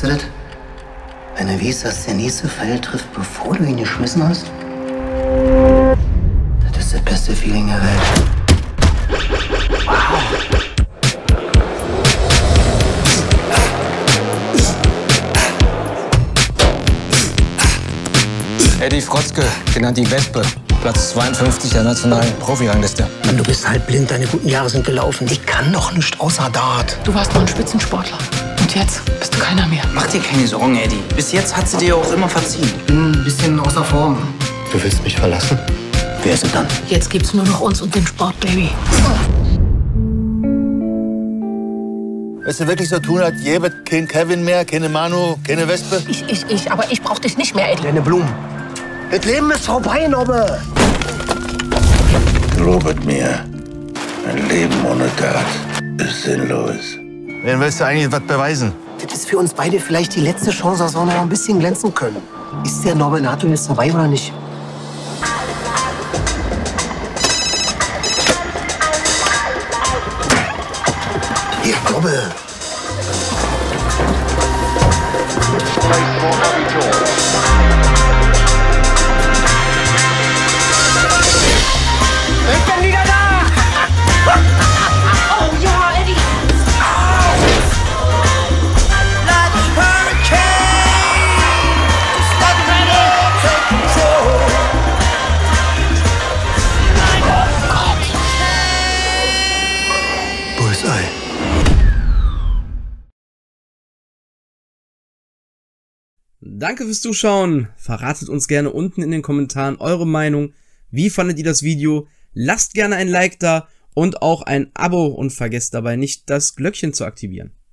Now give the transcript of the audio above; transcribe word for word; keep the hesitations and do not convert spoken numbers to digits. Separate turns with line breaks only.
du das? Wenn du weißt, dass der nächste Fall trifft, bevor du ihn geschmissen hast? Das ist das beste Feeling der Welt. Wow.
Eddie Frotzke, genannt die Wespe. Platz zweiundfünfzig der nationalen Profirangliste.
Mann, du bist halt blind, deine guten Jahre sind gelaufen. Ich kann doch nicht außer Dart.
Du warst mal ein Spitzensportler. Und jetzt bist du keiner mehr.
Mach dir keine Sorgen, Eddie. Bis jetzt hat sie dir auch immer verziehen.
Ich bin ein bisschen außer Form.
Du willst mich verlassen?
Wer ist denn dann?
Jetzt gibt's nur noch uns und den Sport, Baby.
Willst du wirklich so tun, als gäbe es kein Kevin mehr, keine Manu, keine Wespe?
Ich, ich, ich, aber ich brauch dich nicht mehr, Eddie.
Deine Blumen. Das Leben ist vorbei, Nobbe.
Glaubet mir, ein Leben ohne Tat ist sinnlos. Wen willst du eigentlich was beweisen?
Das ist für uns beide vielleicht die letzte Chance, dass wir noch ein bisschen glänzen können. Ist der Nobbe Nato jetzt dabei oder nicht? Hier, Nobbe.
Ich bin wieder da! Oh ja, Eddie!
Bullseye.
Danke fürs Zuschauen. Verratet uns gerne unten in den Kommentaren eure Meinung. Wie fandet ihr das Video? Lasst gerne ein Like da und auch ein Abo und vergesst dabei nicht, das Glöckchen zu aktivieren.